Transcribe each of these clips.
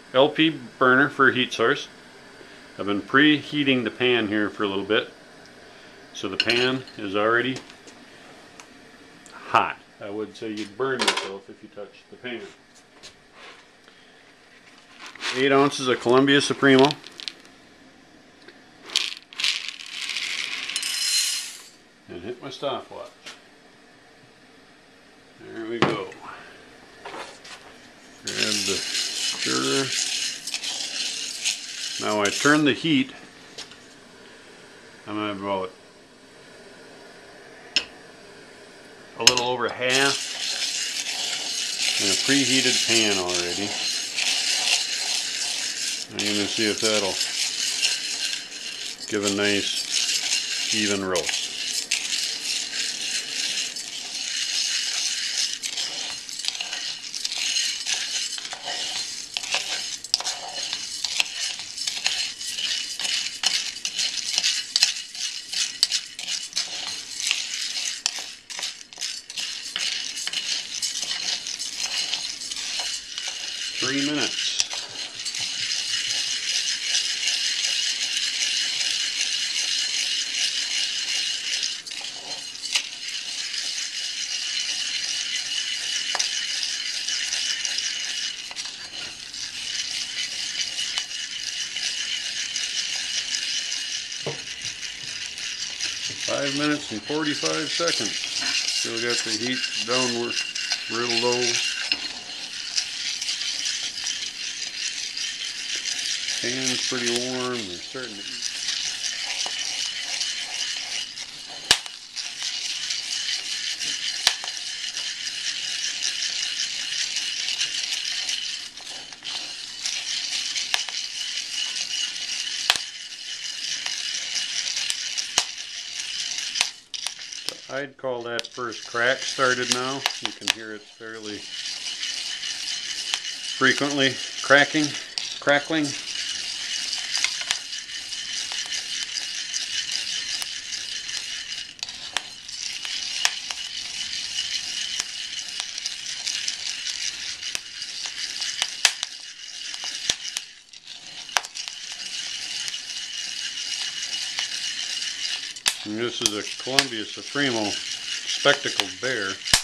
LP burner for a heat source. I've been preheating the pan here for a little bit, so the pan is already hot. I would say you'd burn yourself if you touched the pan. 8 ounces of Colombia Supremo. And hit my stopwatch. There we go. Grab the stirrer. Now I turn the heat. I'm at about a little over half in a preheated pan already. I'm going to see if that'll give a nice even roast. Three minutes. Five minutes and 45 seconds. Still got the heat down real low. Pan's pretty warm. They're starting to eat. I'd call that first crack started now. You can hear it fairly frequently crackling. And this is a Colombia Supremo spectacled bear.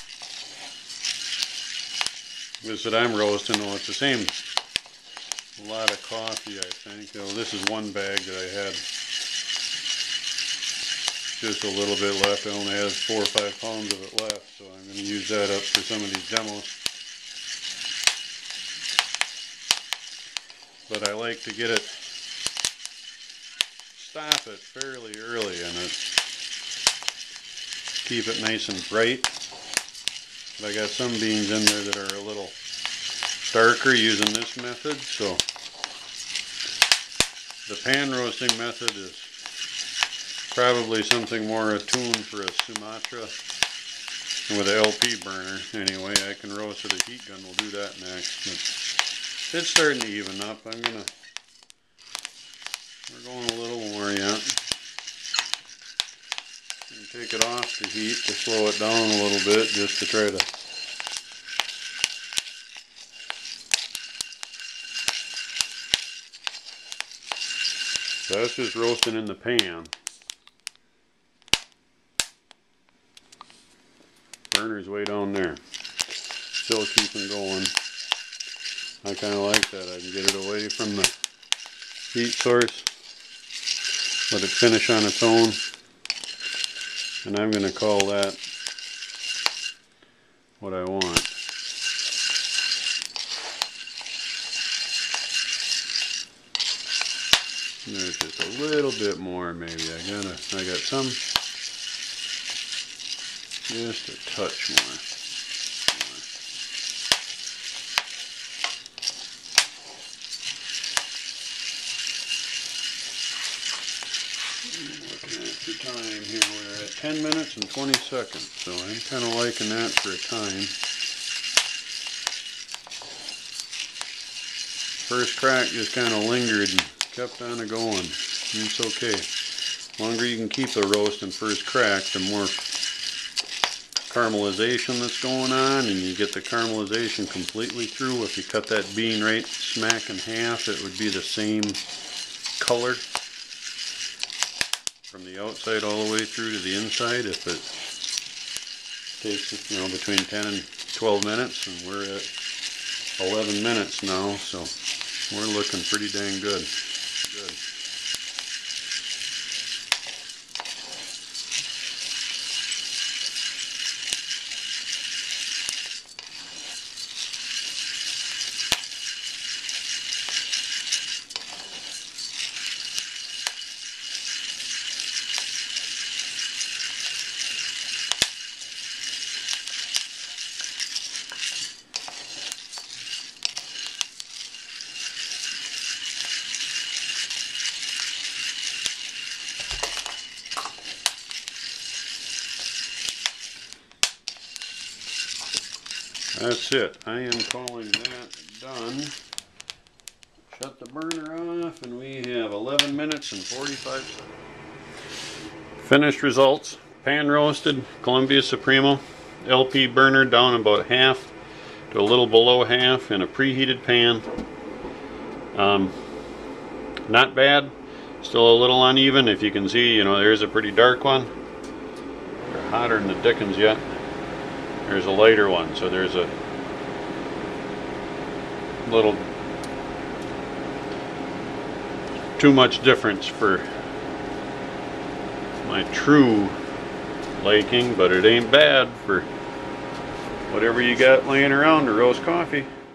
This that I'm roasting, oh, it's the same. A lot of coffee, I think. Oh, this is one bag that I had just a little bit left. I only have 4 or 5 pounds of it left, so I'm going to use that up for some of these demos. But I like to get it, stop it fairly early in it. Keep it nice and bright. But I got some beans in there that are a little darker using this method, so the pan roasting method is probably something more attuned for a Sumatra with an LP burner. Anyway, I can roast with a heat gun. We'll do that next. But it's starting to even up. We're going a little more yet. And take it off the heat to slow it down a little bit, just to try to so that's just roasting in the pan. Burner's way down there. Still keeping going. I kind of like that. I can get it away from the heat source. Let it finish on its own. And I'm going to call that what I want. There's just a little bit more maybe. I got some, just a touch more. Looking at the time here, we're at 10 minutes and 20 seconds, so I'm kind of liking that for a time. First crack just kind of lingered and kept on it going. It's okay. The longer you can keep the roast in first crack, the more caramelization that's going on, and you get the caramelization completely through. If you cut that bean right smack in half, it would be the same color from the outside all the way through to the inside. If it takes, you know, between 10 and 12 minutes, and we're at 11 minutes now, so we're looking pretty dang good. That's it. I am calling that done. Shut the burner off, and we have 11 minutes and 45 seconds. Finished results. Pan roasted Colombia Supremo. LP burner down about half to a little below half in a preheated pan. Not bad. Still a little uneven. If you can see, you know, there's a pretty dark one. They're hotter than the dickens yet. There's a lighter one, so there's a little too much difference for my true liking, but it ain't bad for whatever you got laying around to roast coffee.